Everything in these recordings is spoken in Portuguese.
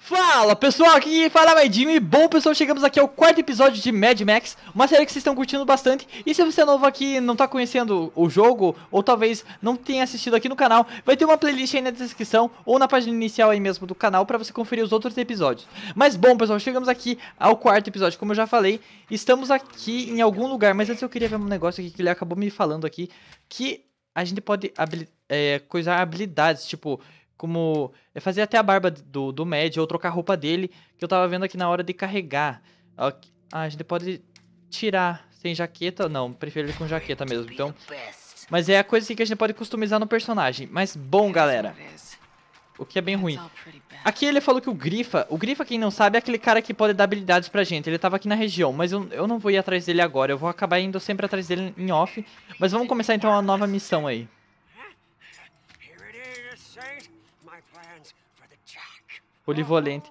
Fala pessoal, aqui fala Maidinho e bom pessoal, chegamos aqui ao quarto episódio de Mad Max, uma série que vocês estão curtindo bastante. E se você é novo aqui e não tá conhecendo o jogo, ou talvez não tenha assistido aqui no canal, vai ter uma playlist aí na descrição ou na página inicial aí mesmo do canal pra você conferir os outros episódios. Mas bom pessoal, chegamos aqui ao quarto episódio, como eu já falei, estamos aqui em algum lugar. Mas antes eu queria ver um negócio aqui que ele acabou me falando aqui, que a gente pode coisar habilidades, tipo... Como fazer até a barba do Mad ou trocar a roupa dele, que eu tava vendo aqui na hora de carregar. A gente pode tirar sem jaqueta, não, prefiro ele com jaqueta mesmo, então... Mas é a coisa assim que a gente pode customizar no personagem. Mas bom, galera, o que é bem ruim. Aqui ele falou que o Grifa, quem não sabe, é aquele cara que pode dar habilidades pra gente. Ele tava aqui na região, mas eu não vou ir atrás dele agora, eu vou acabar indo sempre atrás dele em off. Mas vamos começar então uma nova missão aí. Polivalente.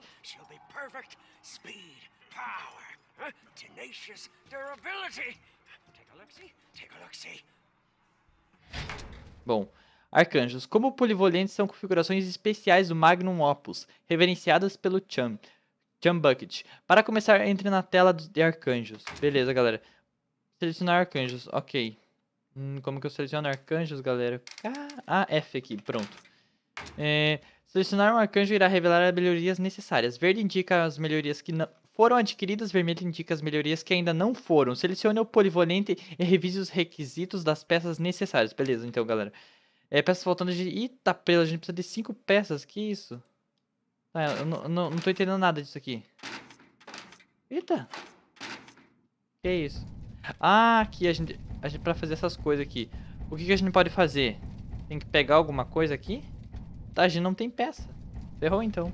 Bom, arcanjos. Como polivalentes são configurações especiais do Magnum Opus, reverenciadas pelo Chum Bucket. Para começar, entre na tela de arcanjos. Beleza, galera. Selecionar arcanjos, ok. Como que eu seleciono arcanjos, galera? F aqui, pronto. Selecionar um arcanjo irá revelar as melhorias necessárias. Verde indica as melhorias que não foram adquiridas, vermelho indica as melhorias que ainda não foram. Selecione o polivalente e revise os requisitos das peças necessárias. Beleza, então, galera. Peças faltando de... Eita, prela, a gente precisa de 5 peças. Que isso? Eu não tô entendendo nada disso aqui. Eita. Que isso? Aqui a gente pra fazer essas coisas aqui. O que a gente pode fazer? Tem que pegar alguma coisa aqui? Tá, a gente não tem peça. Ferrou então.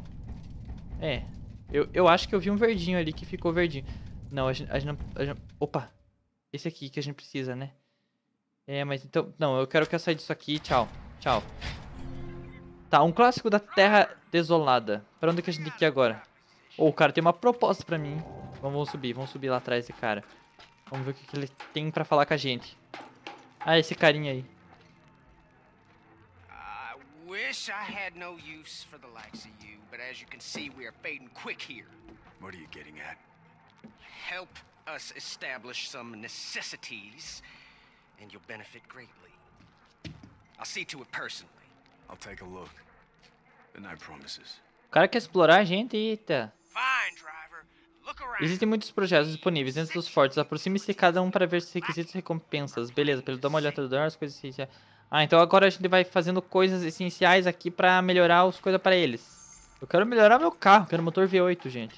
Eu acho que eu vi um verdinho ali que ficou verdinho. Não, a gente não... Opa! Esse aqui que a gente precisa, né? Mas então... Não, eu quero sair disso aqui. Tchau. Tchau. Tá, um clássico da Terra Desolada. Pra onde que a gente tem que ir agora? O cara tem uma proposta pra mim. Vamos subir lá atrás desse cara. Vamos ver o que ele tem pra falar com a gente. Esse carinha aí. Wish I had no use for the likes of you, but as you can see, we are fading quick here. What are you getting at? Help us establish some necessities, and you'll benefit greatly. I'll see to it personally. I'll take a look. The night promises. O cara quer explorar a gente, eita. Fine, driver. Look around. Existem muitos projetos disponíveis dentro dos fortes. Aproxime-se de cada um para ver os requisitos e recompensas. Beleza, pelo dar uma olhada nas coisas essenciais. Então agora a gente vai fazendo coisas essenciais aqui pra melhorar as coisas pra eles. Eu quero melhorar meu carro, quero motor V8, gente.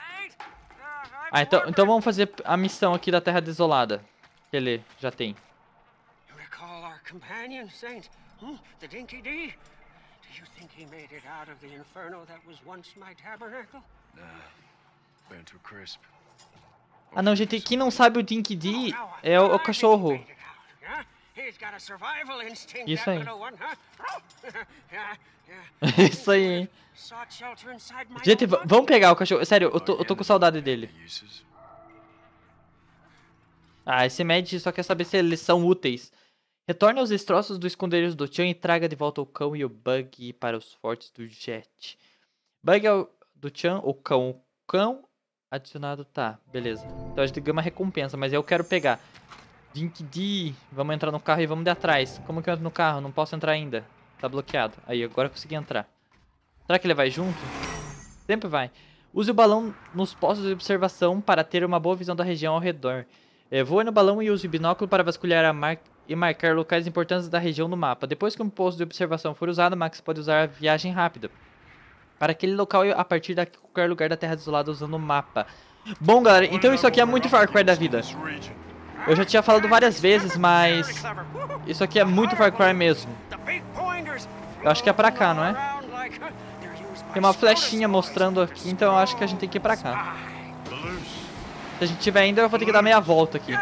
Então vamos fazer a missão aqui da Terra Desolada. Que ele já tem. Recall our companion, Saint? The Dinky D? Do you think he made it out of the inferno that was once my tabernacle? Nah, burnt to a crisp. Não, gente, quem não sabe o Dinky D é o cachorro. Isso aí. Isso aí, hein? Gente, vamos pegar o cachorro. Sério, eu tô com saudade dele. Esse Mad só quer saber se eles são úteis. Retorne aos destroços do esconderijo do Chan e traga de volta o cão e o Bug para os fortes do Jet. Bug é o do Chan, o cão. O cão adicionado, tá, beleza. Então a gente ganha uma recompensa, mas eu quero pegar. Dinky D, vamos entrar no carro e vamos de atrás. Como que eu entro no carro? Não posso entrar ainda. Tá bloqueado. Aí, agora eu consegui entrar. Será que ele vai junto? Sempre vai. Use o balão nos postos de observação para ter uma boa visão da região ao redor. Voe no balão e use o binóculo para vasculhar e marcar locais importantes da região no mapa. Depois que um posto de observação for usado, Max pode usar a viagem rápida para aquele local e a partir de qualquer lugar da Terra Desolada usando o mapa. Bom, galera, então isso aqui é muito Far Cry da vida. Eu já tinha falado várias vezes, mas isso aqui é muito Far Cry mesmo. Eu acho que é pra cá, não é? Tem uma flechinha mostrando aqui, então eu acho que a gente tem que ir pra cá. Se a gente tiver ainda, eu vou ter que dar meia volta aqui.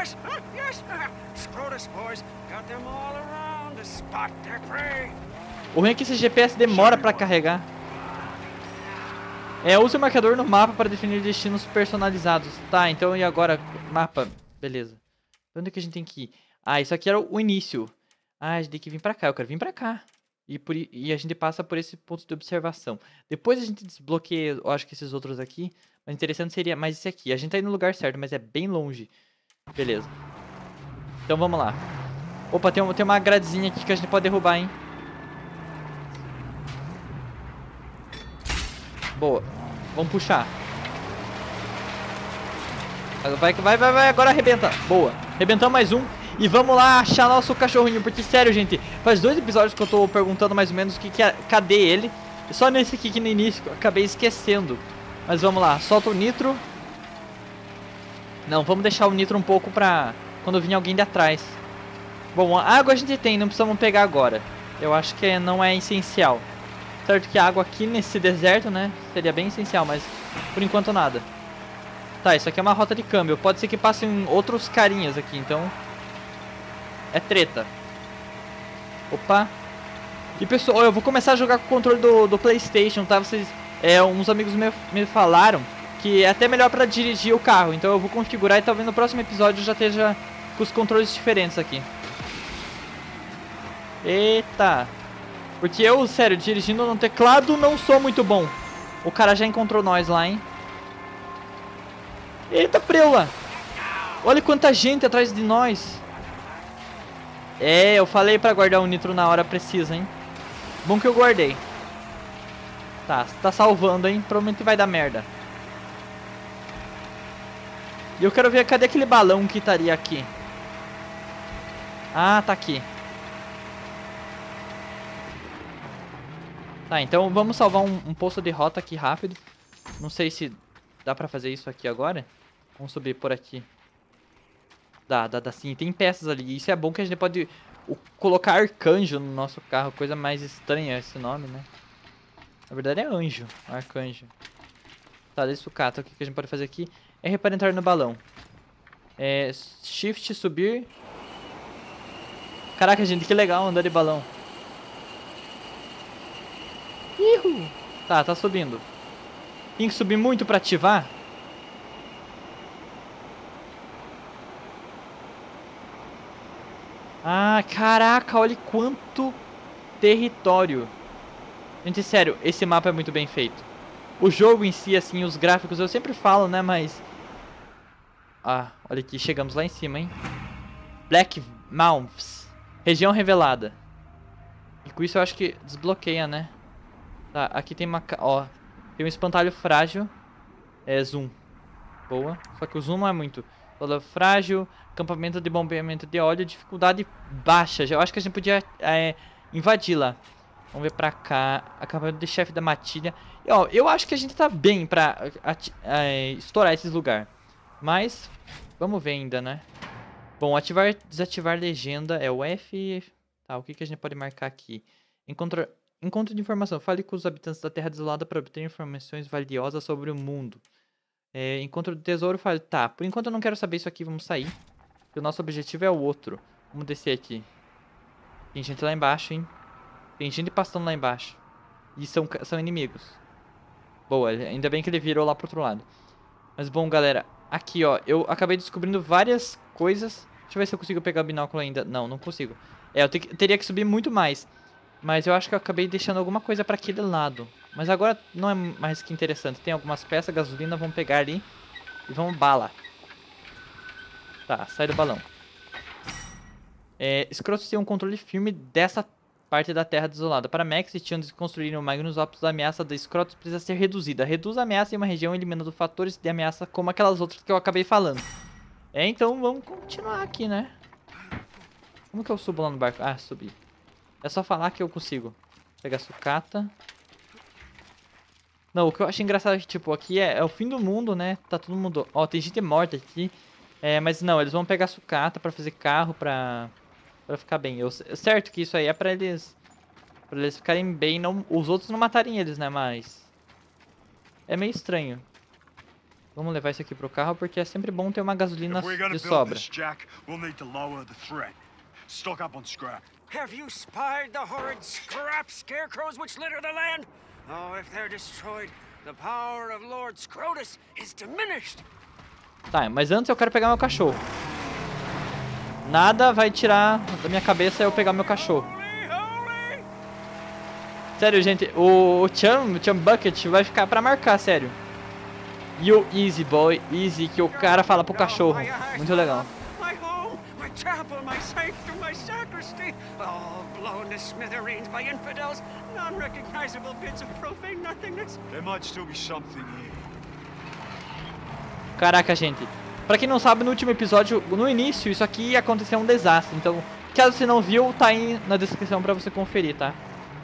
O ruim é que esse GPS demora pra carregar. Use o marcador no mapa para definir destinos personalizados. Tá, então e agora? Mapa, beleza. Onde que a gente tem que ir? Isso aqui era o início. A gente tem que vir pra cá. Eu quero vir pra cá. E a gente passa por esse ponto de observação. Depois a gente desbloqueia, eu acho que esses outros aqui. Mas interessante seria mais esse aqui. A gente tá indo no lugar certo, mas é bem longe. Beleza. Então vamos lá. Opa, tem uma gradezinha aqui que a gente pode derrubar, hein? Boa. Vamos puxar. Vai, agora arrebenta. Boa. Arrebentamos mais um. E vamos lá achar nosso cachorrinho. Porque, sério, gente, faz 2 episódios que eu tô perguntando mais ou menos cadê ele. Só nesse aqui que no início eu acabei esquecendo. Mas vamos lá, solta o nitro. Não, vamos deixar o nitro um pouco pra quando vir alguém de atrás. Bom, a água a gente tem, não precisamos pegar agora. Eu acho que não é essencial. Certo que a água aqui nesse deserto, né, seria bem essencial, mas por enquanto nada. Tá, isso aqui é uma rota de câmbio. Pode ser que passem outros carinhas aqui, então é treta. Opa. E pessoal, eu vou começar a jogar com o controle do PlayStation, tá? Vocês, uns amigos me falaram que é até melhor pra dirigir o carro. Então eu vou configurar e talvez no próximo episódio já esteja com os controles diferentes aqui. Eita. Porque eu, sério, dirigindo no teclado não sou muito bom. O cara já encontrou nós lá, hein? Eita, preula! Olha quanta gente atrás de nós. Eu falei pra guardar o nitro na hora precisa, hein? Bom que eu guardei. Tá salvando, hein? Provavelmente vai dar merda. E eu quero ver, cadê aquele balão que estaria aqui? Ah, tá aqui. Tá, então vamos salvar um posto de rota aqui rápido. Não sei se dá pra fazer isso aqui agora. Vamos subir por aqui. Dá sim. Tem peças ali. Isso é bom que a gente pode colocar arcanjo no nosso carro. Coisa mais estranha esse nome, né? Na verdade é anjo. Arcanjo. Tá, deixa sucata. O que a gente pode fazer aqui é para entrar no balão. Shift, subir. Caraca, gente, que legal andar de balão. Ihu! Tá subindo. Tem que subir muito pra ativar? Ah, caraca, olha quanto território. Gente, sério, esse mapa é muito bem feito. O jogo em si, assim, os gráficos, eu sempre falo, né, mas... Ah, olha aqui, chegamos lá em cima, hein. Black Mounds. Região revelada. E com isso eu acho que desbloqueia, né. Tá, aqui tem uma... Ó, tem um espantalho frágil. Zoom. Boa. Só que o zoom não é muito. Solar frágil. Acampamento de bombeamento de óleo. Dificuldade baixa. Eu acho que a gente podia invadir lá. Vamos ver pra cá. Acampamento de chefe da matilha. E, ó, eu acho que a gente tá bem pra estourar esses lugares. Mas, vamos ver ainda, né? Bom, ativar, desativar legenda é o F. Tá, o que a gente pode marcar aqui? Encontro de informação. Fale com os habitantes da Terra Desolada para obter informações valiosas sobre o mundo. Encontro do tesouro. Fale, tá, por enquanto eu não quero saber isso aqui, vamos sair. Porque o nosso objetivo é o outro. Vamos descer aqui. Tem gente lá embaixo, hein? Tem gente passando lá embaixo. E são inimigos. Boa, ainda bem que ele virou lá pro outro lado. Mas bom, galera, aqui ó, eu acabei descobrindo várias coisas. Deixa eu ver se eu consigo pegar o binóculo ainda. Não consigo. Eu teria que subir muito mais. Mas eu acho que eu acabei deixando alguma coisa pra aquele lado. Mas agora não é mais que interessante. Tem algumas peças, gasolina, vamos pegar ali. E vamos bala. Tá, sai do balão. Scrotos tem um controle firme dessa parte da Terra Desolada. Para Max e Tion desconstruírem o Magnus Opus, a ameaça da Scrotos precisa ser reduzida. Reduz a ameaça em uma região eliminando fatores de ameaça como aquelas outras que eu acabei falando. Então vamos continuar aqui, né? Como que eu subo lá no barco? Ah, subi. É só falar que eu consigo. Pegar sucata. Não, o que eu acho engraçado é que, tipo, aqui é o fim do mundo, né? Tá todo mundo... Ó, tem gente morta aqui. Mas não, eles vão pegar sucata pra fazer carro, pra ficar bem. Certo que isso aí é pra eles ficarem bem, não, os outros não matarem eles, né? Mas... é meio estranho. Vamos levar isso aqui pro carro, porque é sempre bom ter uma gasolina de sobra. Have you spied the horrid scrap scarecrows which litter the land? Oh, if they're destroyed, the power of Lord Scrotus is diminished. Tá, mas antes eu quero pegar meu cachorro. Nada vai tirar da minha cabeça eu pegar meu cachorro. Sério, gente, o Chum Bucket vai ficar pra marcar, sério. E o Easy Boy, Easy, que o cara fala pro cachorro. Muito legal. My home, my chapel, my sanctum, my sacristy, all blown to smithereens by infidels, non-recognizable bits of profane nothingness. There might still be something here. Caraca, gente. Pra quem não sabe, no último episódio, no início, isso aqui aconteceu um desastre. Então, caso você não viu, tá aí na descrição pra você conferir, tá?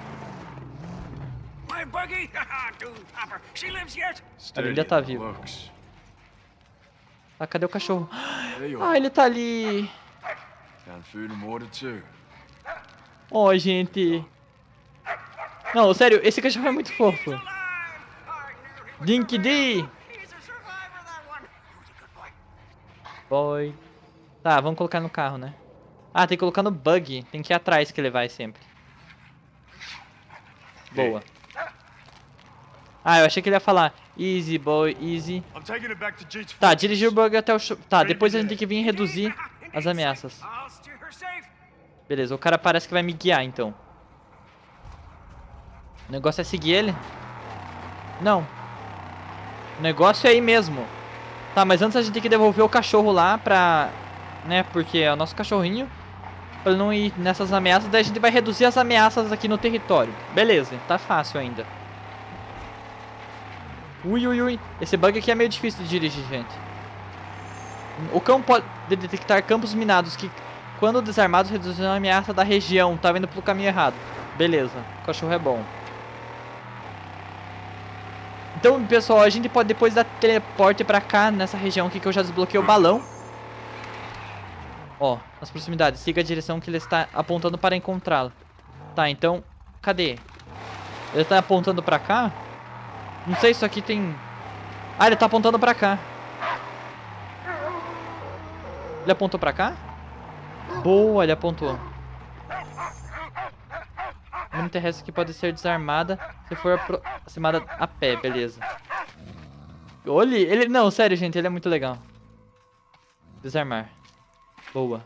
My buggy, Doom Popper, she lives yet? Ele ainda tá vivo. Looks. Ah, cadê o cachorro? There you Ah, are. ele tá ali. Found food and water too. Oh, gente. Não, sério, esse cachorro é muito fofo. Alive! I knew he was Dinky D. He's a survivor, that one. Who's a good boy? Boy. Tá, vamos colocar no carro, né? Ah, tem que colocar no buggy. Tem que ir atrás que ele vai sempre. Boa. Ah, eu achei que ele ia falar Easy, boy, easy. I'm taking it back to Jeet's Tá, fortress. dirigir o buggy até o... Tá, depois a gente tem que vir reduzir as ameaças. I'll steer her safe. Beleza, o cara parece que vai me guiar, então. O negócio é seguir ele? Não. O negócio é ir mesmo. Tá, mas antes a gente tem que devolver o cachorro lá pra... Né, porque é o nosso cachorrinho. Pra ele não ir nessas ameaças. Daí a gente vai reduzir as ameaças aqui no território. Beleza, tá fácil ainda. Ui, ui, ui. Esse bug aqui é meio difícil de dirigir, gente. O cão pode detectar campos minados que, quando desarmados, reduzem a ameaça da região. Tá vendo pelo caminho errado. Beleza, o cachorro é bom. Então, pessoal, a gente pode depois dar teleporte pra cá, nessa região aqui que eu já desbloqueei o balão. Ó, nas proximidades. Siga a direção que ele está apontando para encontrá-la. Tá, então, cadê? Ele tá apontando pra cá? Não sei se isso aqui tem... Ah, ele tá apontando pra cá. Ele apontou pra cá? Boa, ele apontou. A mina terrestre que pode ser desarmada se for aproximada a pé, beleza. Olha, ele... Não, sério, gente, ele é muito legal. Desarmar. Boa.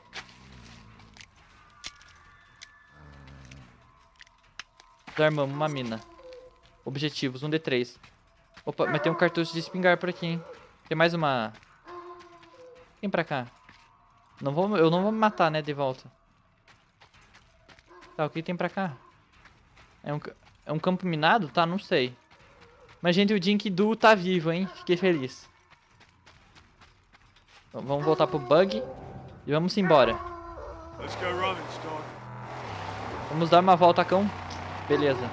Desarmamos uma mina. Objetivos, 1d3. Opa, mas tem um cartucho de espingarda por aqui, hein? Tem mais uma... Vem pra cá. Eu não vou me matar, né, de volta. Tá, o que tem pra cá? É um campo minado? Tá, não sei. Mas, gente, o Dinky Du tá vivo, hein? Fiquei feliz. Então, vamos voltar pro bug. E vamos embora. Let's go running, Stark. Vamos dar uma volta, cão. Beleza.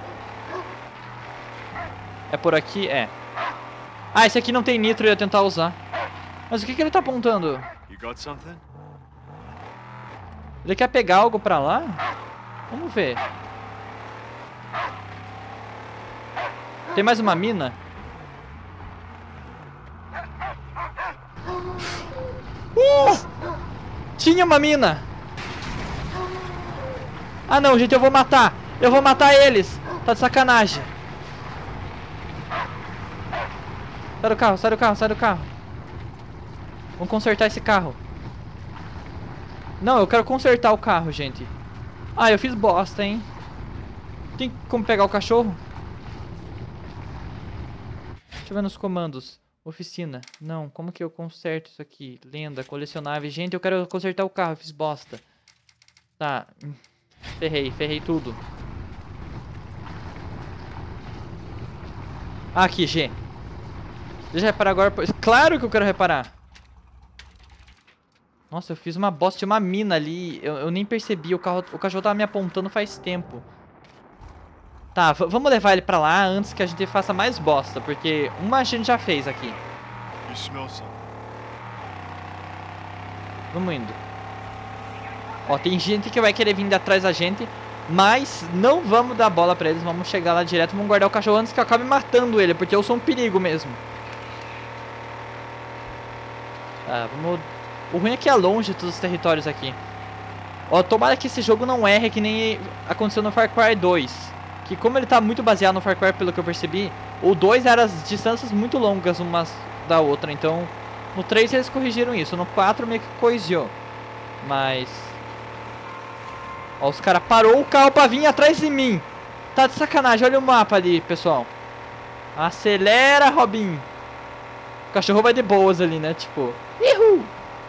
É por aqui? É. Ah, esse aqui não tem nitro, eu ia tentar usar. Mas o que ele tá apontando? You got something? Ele quer pegar algo pra lá? Vamos ver. Tem mais uma mina? Tinha uma mina! Ah não, gente, eu vou matar! Eu vou matar eles! Tá de sacanagem! Sai do carro, sai do carro, sai do carro! Vamos consertar esse carro. Não, eu quero consertar o carro, gente. Ah, eu fiz bosta, hein? Tem como pegar o cachorro? Deixa eu ver nos comandos. Oficina. Não, como que eu conserto isso aqui? Lenda, colecionável. Gente, eu quero consertar o carro, eu fiz bosta. Tá. Ferrei tudo. Ah, aqui, G. Deixa eu reparar agora. Claro que eu quero reparar. Nossa, eu fiz uma bosta, tinha uma mina ali. Eu nem percebi, o cachorro tava me apontando faz tempo. Tá, vamos levar ele pra lá antes que a gente faça mais bosta. Porque uma a gente já fez aqui. You smell something. Vamos indo. Ó, tem gente que vai querer vir atrás da gente. Mas não vamos dar bola pra eles. Vamos chegar lá direto, vamos guardar o cachorro antes que eu acabe matando ele. Porque eu sou um perigo mesmo. Tá, vamos... O ruim é que é longe todos os territórios aqui. Ó, tomara que esse jogo não erre que nem aconteceu no Far Cry 2. Que como ele tá muito baseado no Far Cry, pelo que eu percebi, o 2 era as distâncias muito longas umas da outra. Então, no 3 eles corrigiram isso. No 4 meio que coisiou. Mas... Ó, os caras parou o carro pra vir atrás de mim. Tá de sacanagem, olha o mapa ali, pessoal. Acelera, Robin. O cachorro vai de boas ali, né? Tipo, uhul.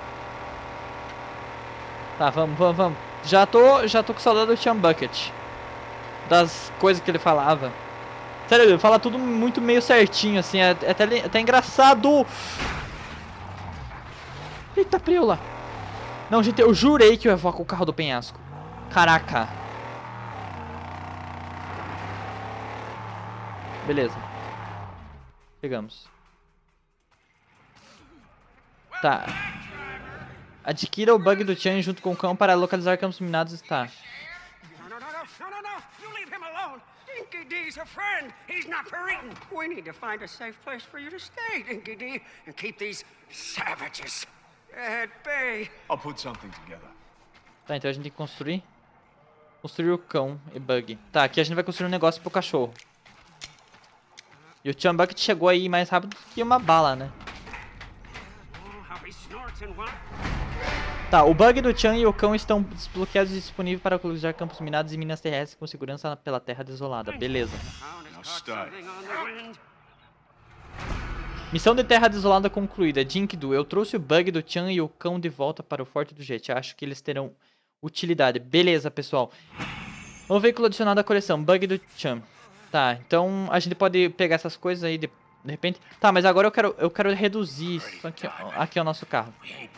Tá, vamos. Já tô com saudade do Chum Bucket. Das coisas que ele falava. Sério, ele fala tudo muito meio certinho, assim. É até engraçado. Eita, preula. Não, gente, eu jurei que eu ia voar com o carro do penhasco. Caraca. Beleza. Pegamos. Tá. Adquira o bug do Chan junto com o cão para localizar campos minados. Está. You leave him alone. Dinky Dee's a friend. He's not for eating. We need to find a safe place for you to stay, Dinky Dee, and keep these savages at bay. I'll put something together. Tá, então a gente tem que construir. Construir o cão e bug. Tá, aqui a gente vai construir um negócio pro cachorro. E o Chum Bucket chegou aí mais rápido que uma bala, né? Tá, o bug do Chan e o cão estão desbloqueados e disponíveis para localizar campos minados e minas terrestres com segurança pela terra desolada. Beleza. Missão de terra desolada concluída. Jinkdu, eu trouxe o bug do Chan e o cão de volta para o forte do Jet. Acho que eles terão utilidade. Beleza, pessoal. O veículo adicionado à coleção. Bug do Chan. Tá, então a gente pode pegar essas coisas aí de repente. Tá, mas agora eu quero reduzir isso aqui é o nosso carro.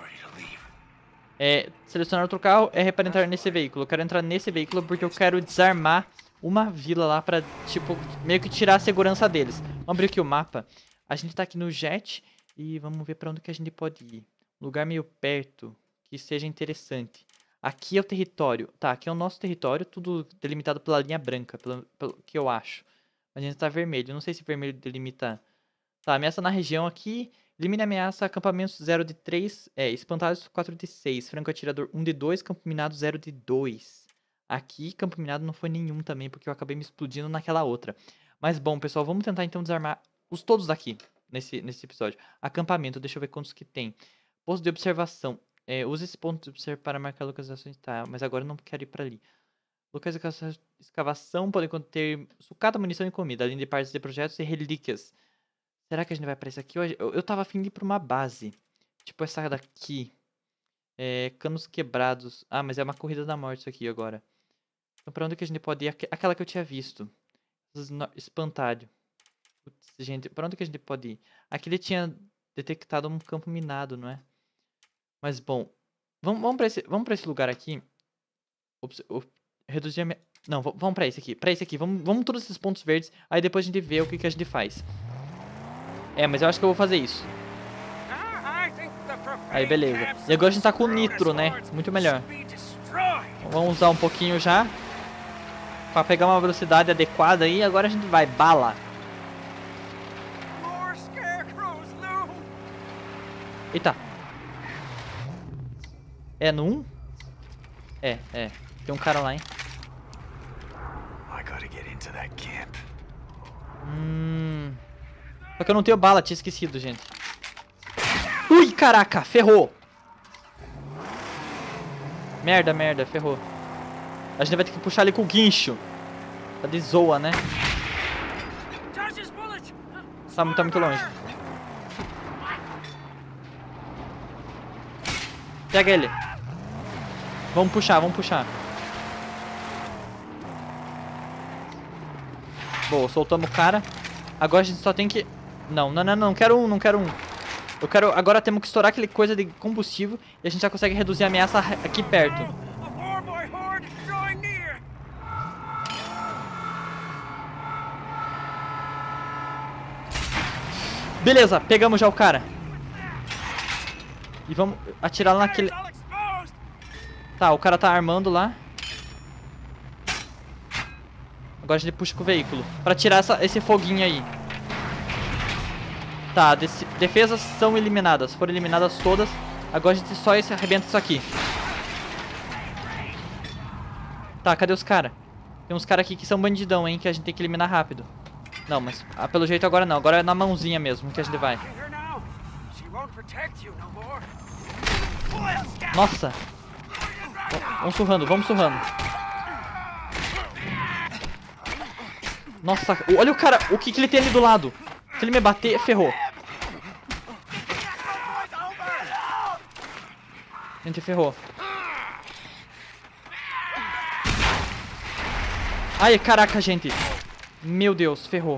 Selecionar outro carro para entrar nesse veículo. Eu quero entrar nesse veículo porque eu quero desarmar uma vila lá pra, tipo, meio que tirar a segurança deles. Vamos abrir aqui o mapa. A gente tá aqui no Jet e vamos ver pra onde que a gente pode ir. Um lugar meio perto, que seja interessante. Aqui é o território. Tá, aqui é o nosso território, tudo delimitado pela linha branca, pelo que eu acho. A gente tá vermelho, não sei se vermelho delimita. Tá, ameaça na região aqui. Elimine ameaça, acampamentos 0 de 3, espantalhos 4 de 6, franco atirador 1 de 2, campo minado 0 de 2. Aqui, campo minado não foi nenhum também, porque eu acabei me explodindo naquela outra. Mas bom, pessoal, vamos tentar então desarmar todos daqui, nesse episódio. Acampamento, deixa eu ver quantos que tem. Posto de observação, use esse ponto de observação para marcar localizações, tá, mas agora eu não quero ir para ali. Locais de escavação podem conter sucata, munição e comida, além de partes de projetos e relíquias. Será que a gente vai pra isso aqui? Eu tava afim de ir pra uma base. Tipo essa daqui. Canos quebrados. Ah, mas é uma corrida da morte isso aqui agora. Então pra onde que a gente pode ir? Aquela que eu tinha visto. Espantalho. Putz, gente, pra onde que a gente pode ir? Aqui ele tinha detectado um campo minado, não é? Mas bom. Vamos pra esse lugar aqui. Reduzir a... Não, vamos pra esse aqui. Pra esse aqui. Vamos todos esses pontos verdes. Aí depois a gente vê o que a gente faz. Mas eu acho que eu vou fazer isso. Aí, beleza. E agora a gente tá com nitro, né? Muito melhor. Então, vamos usar um pouquinho já. Pra pegar uma velocidade adequada aí. Agora a gente vai. Bala. Eita. É no 1? Tem um cara lá, hein? Só que eu não tenho bala, tinha esquecido, gente. Ui, caraca, ferrou. Merda, ferrou. A gente vai ter que puxar ele com o guincho. Tá de zoa, né? Tá muito longe. Pega ele. Vamos puxar. Boa, soltamos o cara. Agora a gente só tem que... Não quero um. Agora temos que estourar aquele coisa de combustível e a gente já consegue reduzir a ameaça aqui perto. Beleza, pegamos já o cara. E vamos atirar lá naquele... Tá, o cara tá armando lá. Agora a gente puxa com o veículo pra tirar esse foguinho aí. Tá, defesas são eliminadas. Foram eliminadas todas. Agora a gente só arrebenta isso aqui. Tá, cadê os caras? Tem uns caras aqui que são bandidão, hein, que a gente tem que eliminar rápido. Não, mas pelo jeito agora não. Agora é na mãozinha mesmo que a gente vai. Nossa. Vamos surrando. Nossa, olha o cara. O que ele tem ali do lado. Se ele me bater, ferrou. Gente, ferrou. Ai, caraca, gente. Meu Deus, ferrou.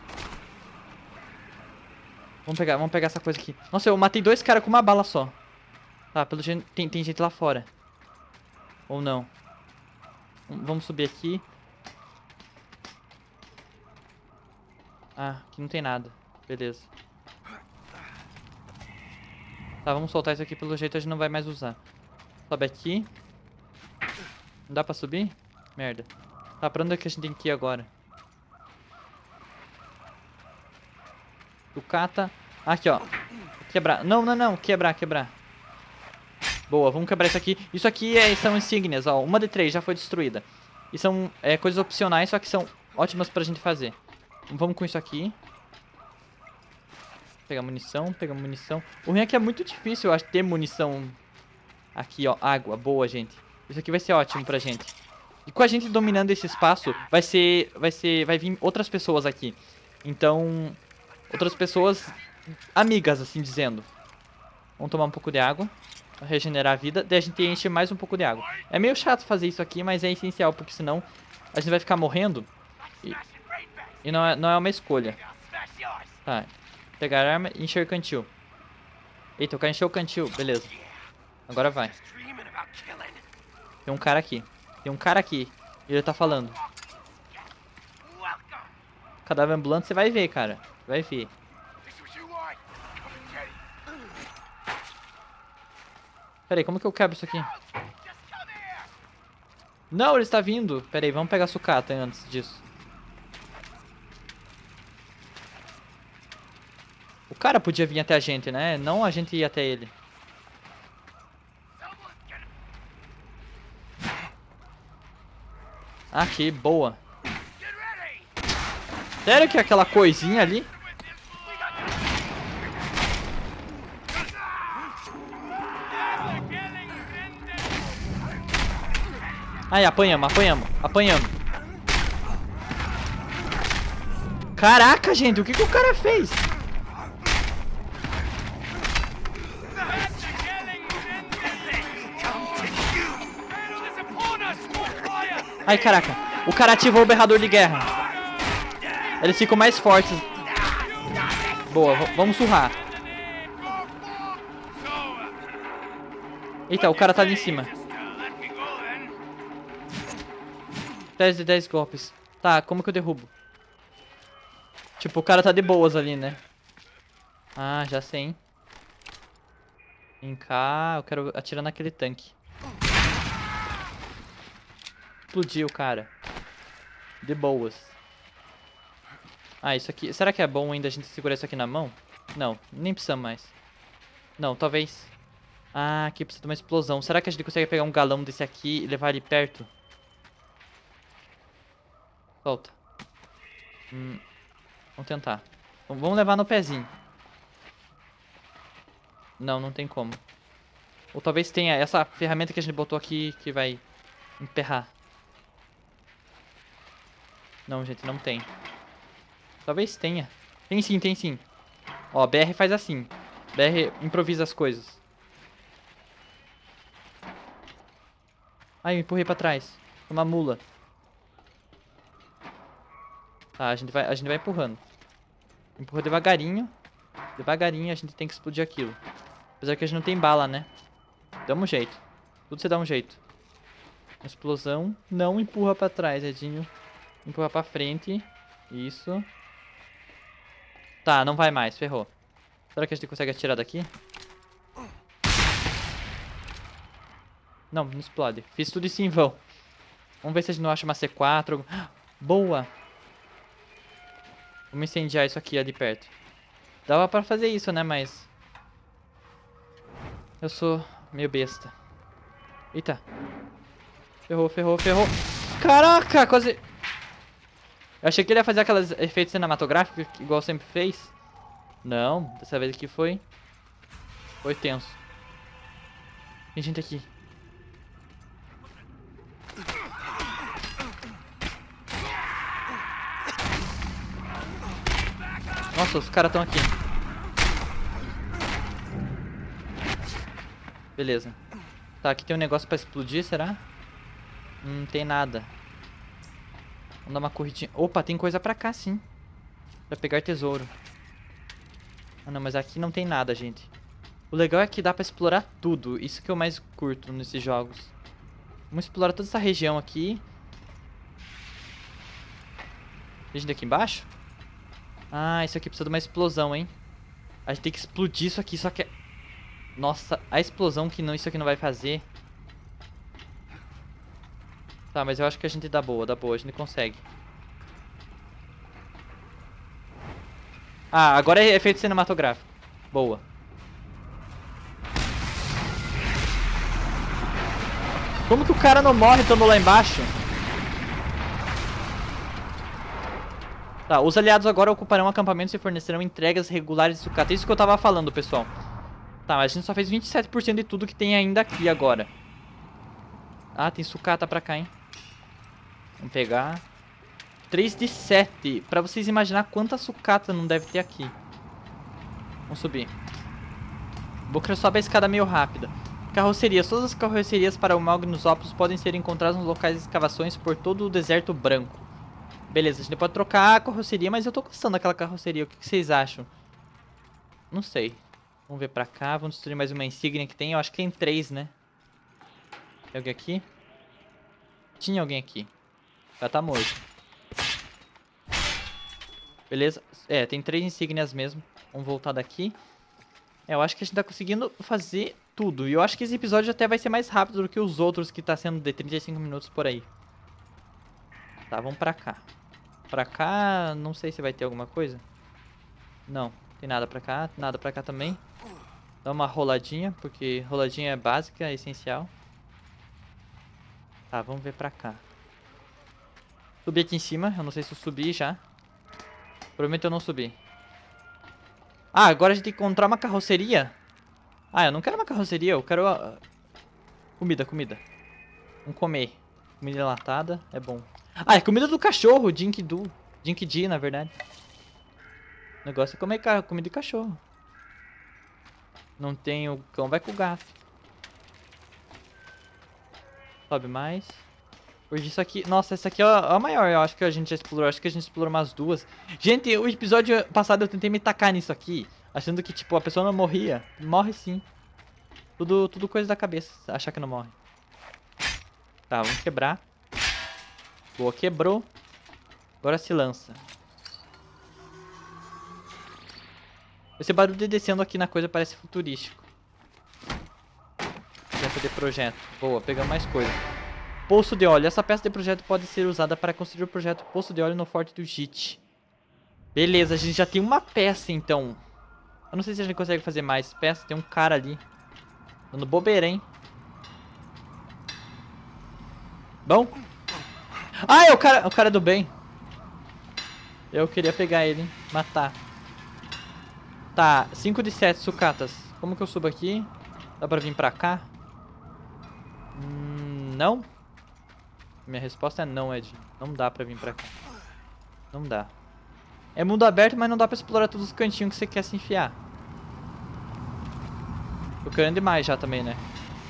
Vamos pegar essa coisa aqui. Nossa, eu matei 2 caras com uma bala só. Tá, pelo jeito tem gente lá fora. Ou não. Vamos subir aqui. Ah, aqui não tem nada. Beleza. Tá, vamos soltar isso aqui. Pelo jeito a gente não vai mais usar. Sobe aqui. Não dá pra subir? Merda. Tá, pra onde é que a gente tem que ir agora? Sucata. Aqui, ó. Quebrar. Não. Quebrar. Boa, vamos quebrar isso aqui. Isso aqui são insígnias, ó. Uma de 3 já foi destruída. E são coisas opcionais, só que são ótimas pra gente fazer. Vamos com isso aqui. Pegar munição. O ruim é que é muito difícil, eu acho, ter munição. Aqui, ó. Água. Boa, gente. Isso aqui vai ser ótimo pra gente. E com a gente dominando esse espaço, vai vir outras pessoas aqui. Então, outras pessoas amigas, assim dizendo. Vamos tomar um pouco de água. Pra regenerar a vida. Daí a gente enche mais um pouco de água. É meio chato fazer isso aqui, mas é essencial, porque senão a gente vai ficar morrendo. E não é uma escolha. Tá. Pegar arma e encher o cantil. Eita, eu quero encher o cantil. Beleza. Agora vai. Tem um cara aqui. E ele tá falando. Cadáver ambulante, você vai ver, cara. Vai ver. Pera aí, como que eu quebro isso aqui? Não, ele está vindo. Pera aí, vamos pegar a sucata antes disso. O cara podia vir até a gente, né? Não a gente ir até ele. Aqui, boa. Sério que é aquela coisinha ali? Ai, apanhamos. Caraca, gente, o que o cara fez? Ai, caraca. O cara ativou o berrador de guerra. Eles ficam mais fortes. Boa, vamos surrar. Eita, o cara tá ali em cima. 10 de 10 golpes. Tá, como que eu derrubo? Tipo, o cara tá de boas ali, né? Ah, já sei, hein? Vem cá, eu quero atirar naquele tanque. Explodiu, cara. De boas. Ah, isso aqui... Será que é bom ainda a gente segurar isso aqui na mão? Não, nem precisamos mais. Não, talvez... Ah, aqui precisa de uma explosão. Será que a gente consegue pegar um galão desse aqui e levar ele perto? Solta. Vamos tentar. Vamos levar no pezinho. Não, não tem como. Ou talvez tenha essa ferramenta que a gente botou aqui que vai emperrar. Não, gente, não tem. Talvez tenha. Tem sim. Ó, BR faz assim. BR improvisa as coisas. Ai, eu empurrei pra trás. Uma mula. Tá, a gente vai empurrando. Empurra devagarinho. Devagarinho a gente tem que explodir aquilo. Apesar que a gente não tem bala, né? Dá um jeito. Tudo você dá um jeito. Explosão. Não empurra pra trás, Edinho. Empurra pra frente. Isso. Tá, não vai mais. Ferrou. Será que a gente consegue atirar daqui? Não explode. Fiz tudo isso em vão. Vamos ver se a gente não acha uma C4. Boa! Vamos incendiar isso aqui ali perto. Dava pra fazer isso, né? Mas... eu sou meio besta. Eita. Ferrou. Caraca, quase... eu achei que ele ia fazer aqueles efeitos cinematográficos, igual sempre fez. Não, dessa vez aqui foi tenso. Tem gente aqui. Nossa, os caras estão aqui. Beleza. Tá, aqui tem um negócio pra explodir, será? Não tem nada. Vamos dar uma corridinha. Opa, tem coisa pra cá, sim. Pra pegar tesouro. Ah, não, mas aqui não tem nada, gente. O legal é que dá pra explorar tudo. Isso que eu mais curto nesses jogos. Vamos explorar toda essa região aqui. Tem gente aqui embaixo? Ah, isso aqui precisa de uma explosão, hein? A gente tem que explodir isso aqui, só que... Nossa, a explosão que não, isso aqui não vai fazer. Tá, mas eu acho que a gente dá boa, a gente consegue. Ah, agora é efeito cinematográfico. Boa. Como que o cara não morre estando lá embaixo? Tá, os aliados agora ocuparão acampamentos e fornecerão entregas regulares de sucata. Isso que eu tava falando, pessoal. Tá, mas a gente só fez 27% de tudo que tem ainda aqui agora. Ah, tem sucata pra cá, hein? Vamos pegar. 3 de 7. Pra vocês imaginar quanta sucata não deve ter aqui. Vamos subir. Booker sobe a escada meio rápida. Carrocerias. Todas as carrocerias para o Magnus Opus podem ser encontradas nos locais de escavações por todo o deserto branco. Beleza, a gente pode trocar a carroceria, mas eu tô gostando daquela carroceria. O que vocês acham? Não sei. Vamos ver pra cá. Vamos destruir mais uma insígnia que tem. Eu acho que tem 3, né? Tem alguém aqui? Tinha alguém aqui. Já tá morto. Beleza. É, tem 3 insígnias mesmo. Vamos voltar daqui. É, eu acho que a gente tá conseguindo fazer tudo. E eu acho que esse episódio até vai ser mais rápido do que os outros que tá sendo de 35 minutos por aí. Tá, vamos pra cá. Pra cá, não sei se vai ter alguma coisa. Não, tem nada pra cá. Nada pra cá também. Dá uma roladinha, porque roladinha é básica, é essencial. Tá, vamos ver pra cá. Subi aqui em cima, eu não sei se eu subi já. Provavelmente eu não subi. Ah, agora a gente tem que encontrar uma carroceria. Ah, eu não quero uma carroceria, eu quero... Comida. Vamos comer. Comida enlatada, é bom. Ah, é comida do cachorro, Jinkidoo, na verdade. O negócio é comer comida de cachorro. Não tem o cão, vai com o gato. Sobe mais. Hoje isso aqui... Nossa, essa aqui é a maior, eu acho que a gente já explorou. Acho que a gente explorou umas 2. Gente, o episódio passado eu tentei me tacar nisso aqui. Achando que, tipo, a pessoa não morria. Morre sim. Tudo coisa da cabeça, achar que não morre. Tá, vamos quebrar. Boa, quebrou. Agora se lança. Esse barulho de descendo aqui na coisa parece futurístico. Peça de projeto. Boa, pegamos mais coisa. Poço de óleo. Essa peça de projeto pode ser usada para construir o projeto Poço de óleo no Forte do Jit. Beleza, a gente já tem uma peça então. Eu não sei se a gente consegue fazer mais peças. Tem um cara ali dando bobeira, hein? Bom. Ah, é o cara do bem. Eu queria pegar ele, hein? Matar. Tá, 5 de 7 sucatas. Como que eu subo aqui? Dá pra vir pra cá? Não? Minha resposta é não, Ed. Não dá pra vir pra cá. Não dá. É mundo aberto, mas não dá pra explorar todos os cantinhos que você quer se enfiar. Tô querendo demais já também, né?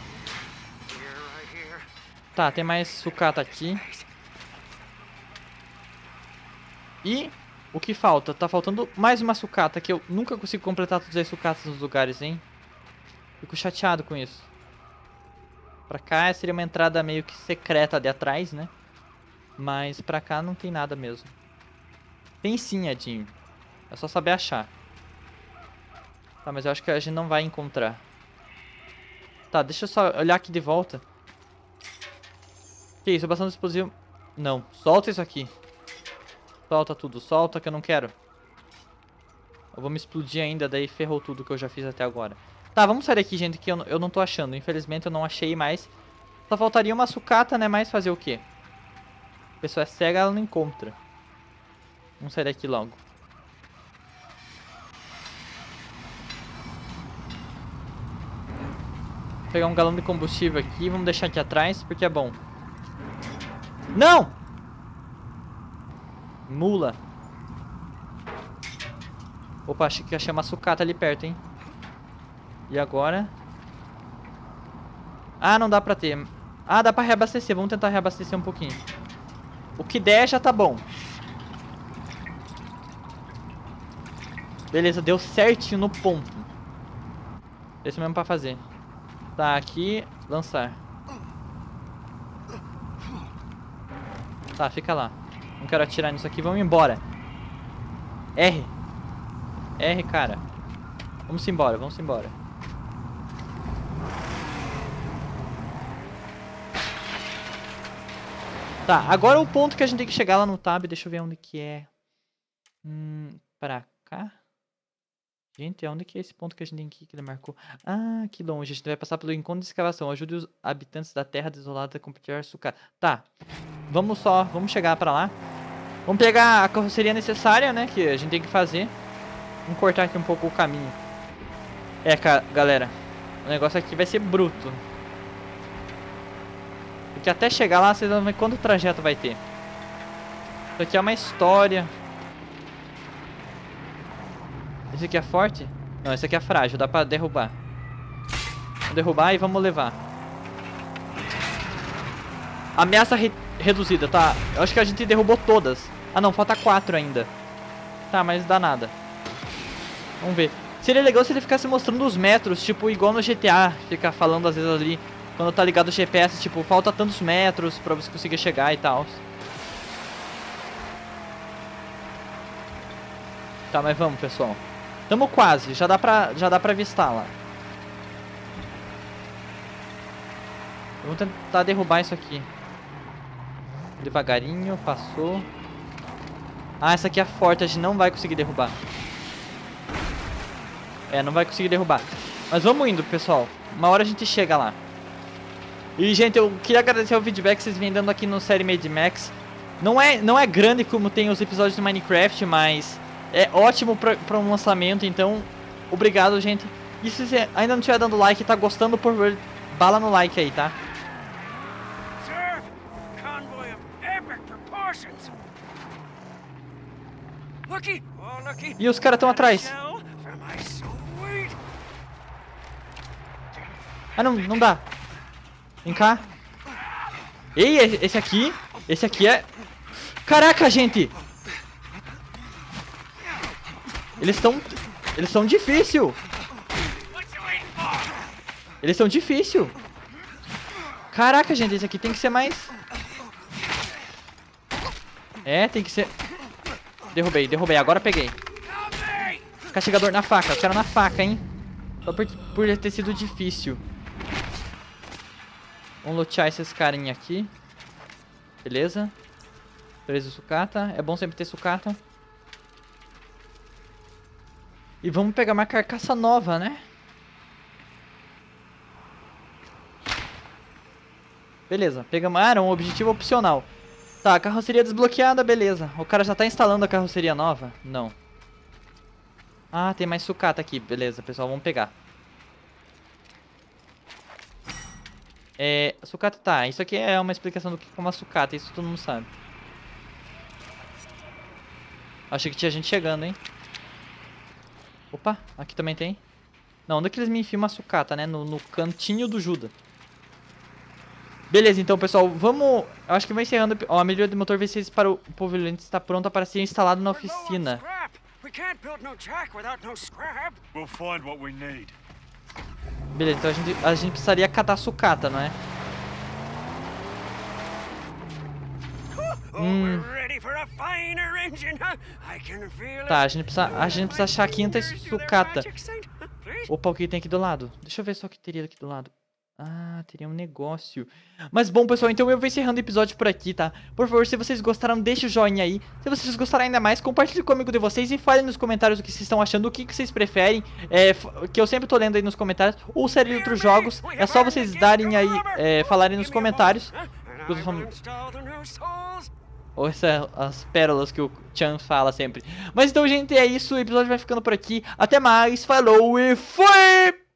Tá, tem mais sucata aqui. E o que falta? Tá faltando mais uma sucata, que eu nunca consigo completar todas as sucatas nos lugares, hein? Fico chateado com isso. Pra cá seria uma entrada meio que secreta ali atrás, né? Mas pra cá não tem nada mesmo. Tem sim, Edinho. É só saber achar. Tá, mas eu acho que a gente não vai encontrar. Tá, deixa eu só olhar aqui de volta. Que isso, bastante explosivo. Não, solta isso aqui. Solta tudo, solta que eu não quero. Eu vou me explodir ainda, daí ferrou tudo que eu já fiz até agora. Tá, vamos sair daqui, gente, que eu não tô achando. Infelizmente eu não achei mais. Só faltaria uma sucata, né? Mas fazer o quê? A pessoa é cega, ela não encontra. Vamos sair daqui logo. Vou pegar um galão de combustível aqui. Vamos deixar aqui atrás, porque é bom. Não! Mula. Opa, achei uma sucata ali perto, hein? E agora? Ah, não dá pra ter. Ah, dá pra reabastecer. Vamos tentar reabastecer um pouquinho. O que der já tá bom. Beleza, deu certinho no ponto. Esse mesmo pra fazer. Tá, aqui, lançar. Tá, fica lá. Não quero atirar nisso aqui, vamos embora. R. R, cara. Vamos embora, vamos embora. Tá, agora o ponto que a gente tem que chegar lá no tab. Deixa eu ver onde que é. Pra cá? Gente, onde que é esse ponto que a gente tem que ir, que ele marcou? Ah, que longe. A gente vai passar pelo encontro de escavação. Ajude os habitantes da terra desolada a compartilhar sucata. Tá. Vamos chegar pra lá. Vamos pegar a carroceria necessária, né? Que a gente tem que fazer. Vamos cortar aqui um pouco o caminho. É, galera. O negócio aqui vai ser bruto. Porque até chegar lá, vocês vão ver quanto trajeto vai ter. Isso aqui é uma história. Esse aqui é forte? Não, esse aqui é frágil, dá pra derrubar. Vamos derrubar e vamos levar. Ameaça reduzida, tá? Eu acho que a gente derrubou todas. Ah não, falta 4 ainda. Tá, mas dá nada. Vamos ver. Seria legal se ele ficasse mostrando os metros, tipo, igual no GTA. Ficar falando às vezes ali, quando tá ligado o GPS, tipo, falta tantos metros pra você conseguir chegar e tal. Tá, mas vamos, pessoal. Tamo quase, já dá pra avistar lá. Vamos tentar derrubar isso aqui. Devagarinho, passou. Ah, essa aqui é forte, a gente não vai conseguir derrubar. É, não vai conseguir derrubar. Mas vamos indo, pessoal. Uma hora a gente chega lá. E, gente, eu queria agradecer o feedback que vocês vêm dando aqui no série Mad Max. Não é grande como tem os episódios de Minecraft, mas é ótimo pra um lançamento, então obrigado, gente. E se você ainda não estiver dando like e tá gostando, por favor, bala no like aí, tá? E os caras estão atrás. Ah, não dá. Vem cá. Ei, esse aqui é... Caraca, gente. Eles são difícil. Eles são difícil. Caraca, gente, esse aqui tem que ser mais... É, tem que ser... Derrubei, agora peguei. Castigador na faca, eu quero na faca, hein. Só por ter sido difícil. Vamos lutear esses carinha aqui. Beleza. Preso sucata, é bom sempre ter sucata. E vamos pegar uma carcaça nova, né? Beleza, pegamos... Ah, era um objetivo opcional. Tá, carroceria desbloqueada, beleza. O cara já tá instalando a carroceria nova? Não. Ah, tem mais sucata aqui. Beleza, pessoal, vamos pegar. Sucata, tá. Isso aqui é uma explicação do que é uma sucata. Isso todo mundo sabe. Achei que tinha gente chegando, hein. Opa, aqui também tem. Não, onde é que eles me enfiam uma sucata, né? No cantinho do Judas. Beleza, então, pessoal, vamos... Eu acho que vai encerrando... Ó, a melhoria do motor V6 para o povoamento está pronta para ser instalado na oficina. Beleza, então a gente precisaria catar sucata, não é? Tá, a gente precisa achar 500 sucata. Opa, o que tem aqui do lado? Deixa eu ver só o que teria aqui do lado. Ah, teria um negócio. Mas bom, pessoal, então eu vou encerrando o episódio por aqui, tá? Por favor, se vocês gostaram, deixa o joinha aí. Se vocês gostaram ainda mais, compartilhe comigo de vocês e falem nos comentários o que vocês estão achando, o que vocês preferem. Que eu sempre tô lendo aí nos comentários. Ou série de outros jogos. É só vocês darem aí, falarem nos comentários. Ou as pérolas que o Chan fala sempre. Mas então, gente, é isso. O episódio vai ficando por aqui. Até mais, falou e fui!